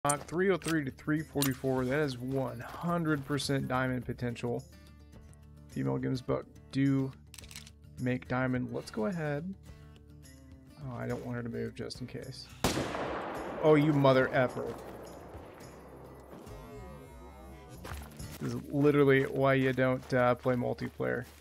303 to 344. That is 100% diamond potential. Female Gemsbuck do make diamond. Let's go ahead. Oh, I don't want her to move just in case. Oh, you mother effer. This is literally why you don't play multiplayer.